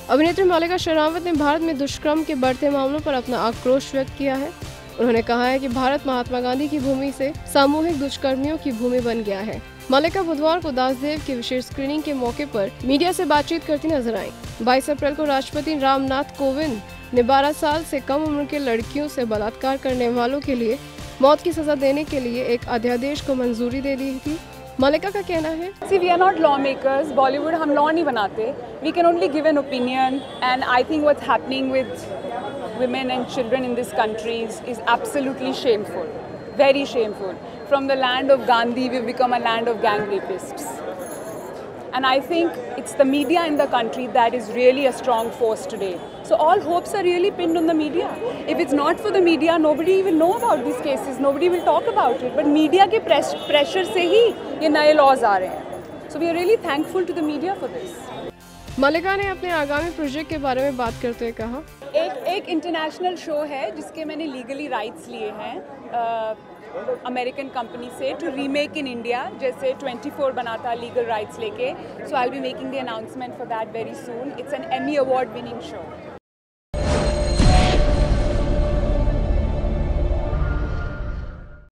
अभिनेत्री मल्लिका शेरावत ने भारत में दुष्कर्म के बढ़ते मामलों पर अपना आक्रोश व्यक्त किया है। उन्होंने कहा है कि भारत महात्मा गांधी की भूमि से सामूहिक दुष्कर्मियों की भूमि बन गया है। मल्लिका बुधवार को दासदेव की विशेष स्क्रीनिंग के मौके पर मीडिया से बातचीत करती नजर आई। 22 अप्रैल को राष्ट्रपति रामनाथ कोविंद ने 12 साल से कम उम्र के लड़कियों से बलात्कार करने वालों के लिए मौत की सजा देने के लिए एक अध्यादेश को मंजूरी दे दी थी। मल्लिका का कहना है, See, we are not lawmakers. Bollywood हम law नहीं बनाते. We can only give an opinion, and I think what's happening with women and children in this country is absolutely shameful, very shameful. From the land of Gandhi, we've become a land of gang rapists. And I think it's the media in the country that is really a strong force today. So all hopes are really pinned on the media. If it's not for the media, nobody will know about these cases, nobody will talk about it. But media के pressure से ही ये नए laws आ रहे हैं. So we are really thankful to the media for this. मल्लिका ने अपने आगामी project के बारे में बात करते हुए कहा, एक इंटरनेशनल शो है जिसके मैंने लीगली राइट्स लिए हैं अमेरिकन कंपनी से टू रीमेक इन इंडिया, जैसे 24 बना था लीगल राइट्स लेके. So I will be making the announcement for that very soon. It's an Emmy award winning show.